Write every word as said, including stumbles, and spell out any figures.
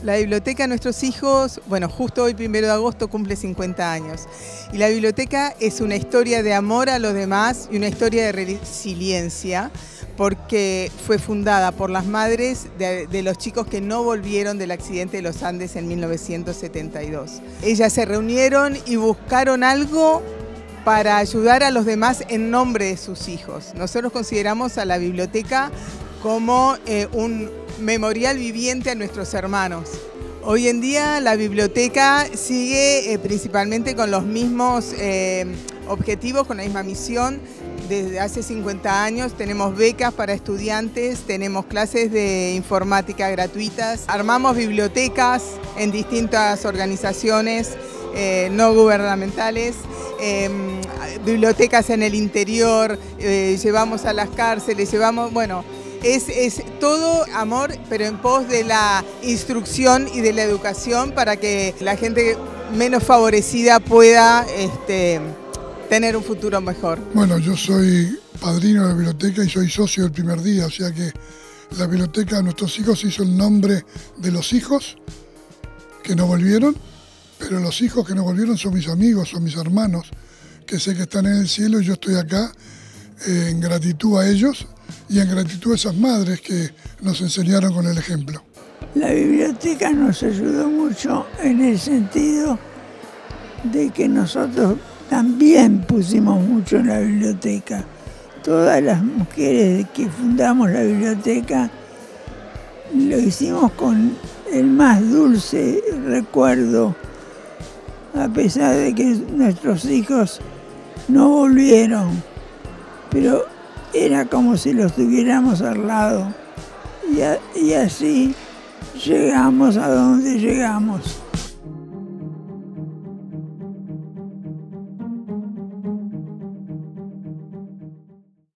La biblioteca de nuestros hijos, bueno, justo hoy, primero de agosto, cumple cincuenta años. Y la biblioteca es una historia de amor a los demás y una historia de resiliencia, porque fue fundada por las madres de, de los chicos que no volvieron del accidente de los Andes en mil novecientos setenta y dos. Ellas se reunieron y buscaron algo para ayudar a los demás en nombre de sus hijos. Nosotros consideramos a la biblioteca como eh, un memorial viviente a nuestros hermanos. Hoy en día la biblioteca sigue eh, principalmente con los mismos eh, objetivos, con la misma misión. Desde hace cincuenta años tenemos becas para estudiantes, tenemos clases de informática gratuitas, armamos bibliotecas en distintas organizaciones eh, no gubernamentales, eh, bibliotecas en el interior, eh, llevamos a las cárceles, llevamos, bueno, Es, es todo amor, pero en pos de la instrucción y de la educación para que la gente menos favorecida pueda este, tener un futuro mejor. Bueno, yo soy padrino de la biblioteca y soy socio del primer día, o sea que la biblioteca de nuestros hijos hizo el nombre de los hijos que no volvieron, pero los hijos que no volvieron son mis amigos, son mis hermanos, que sé que están en el cielo y yo estoy acá eh, en gratitud a ellos. Y en gratitud a esas madres que nos enseñaron con el ejemplo. La biblioteca nos ayudó mucho en el sentido de que nosotros también pusimos mucho en la biblioteca. Todas las mujeres que fundamos la biblioteca lo hicimos con el más dulce recuerdo, a pesar de que nuestros hijos no volvieron, pero era como si los tuviéramos al lado y, a, y así llegamos a donde llegamos.